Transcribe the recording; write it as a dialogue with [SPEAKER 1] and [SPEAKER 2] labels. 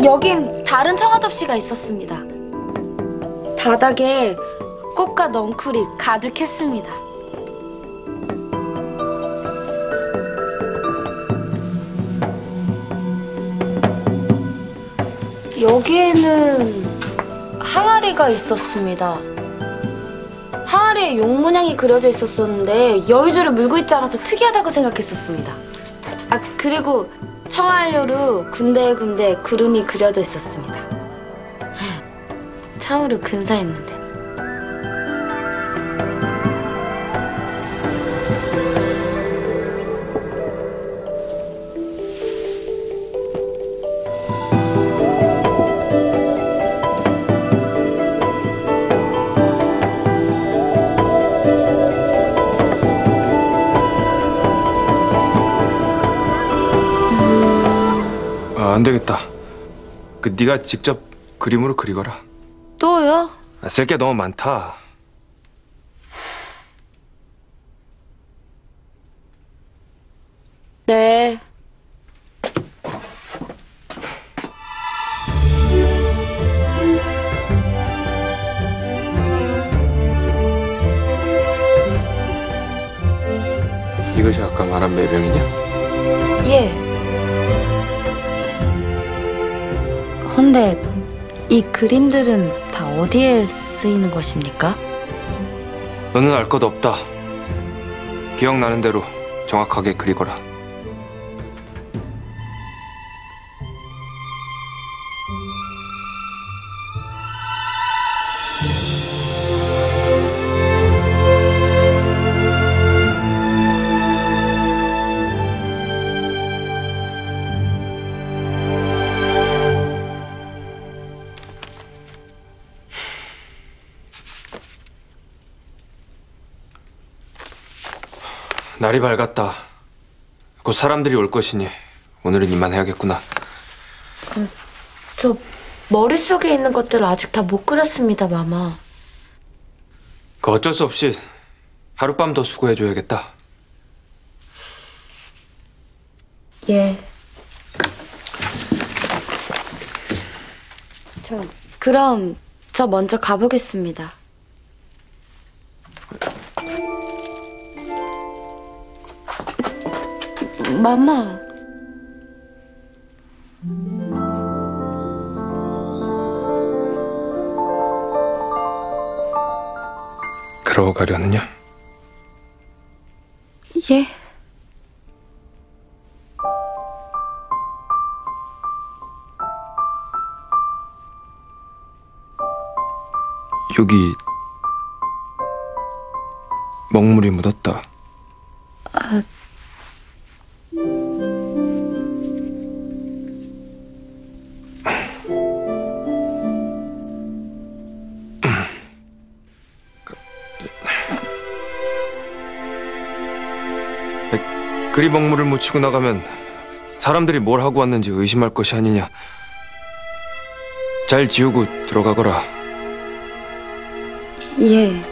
[SPEAKER 1] 여긴 다른 청아 접시가 있었습니다. 바닥에 꽃과 넝쿨이 가득했습니다. 여기에는 항아리가 있었습니다. 항아리에 용 문양이 그려져 있었었는데 여의주를 물고 있지 않아서 특이하다고 생각했었습니다. 그리고 청아한료로 군데군데 구름이 그려져 있었습니다. 참으로 근사했는데.
[SPEAKER 2] 안 되겠다. 네가 직접 그림으로 그리거라.
[SPEAKER 1] 또요?
[SPEAKER 2] 쓸 게 너무 많다.
[SPEAKER 1] 네.
[SPEAKER 2] 이것이 아까 말한 매병이냐?
[SPEAKER 1] 예. 근데 이 그림들은 다 어디에 쓰이는 것입니까?
[SPEAKER 2] 너는 알 것 없다. 기억나는 대로 정확하게 그리거라. 날이 밝았다. 곧 사람들이 올 것이니 오늘은 이만해야겠구나.
[SPEAKER 1] 저 머릿속에 있는 것들을 아직 다 못 그렸습니다, 마마.
[SPEAKER 2] 어쩔 수 없이 하룻밤 더 수고해줘야겠다.
[SPEAKER 1] 예. 그럼 저 먼저 가보겠습니다. 마마.
[SPEAKER 2] 그러고 가려느냐?
[SPEAKER 1] 예.
[SPEAKER 2] 여기 먹물이 묻었다. 그리 먹물을 묻히고 나가면 사람들이 뭘 하고 왔는지 의심할 것이 아니냐. 잘 지우고 들어가거라.
[SPEAKER 1] 예.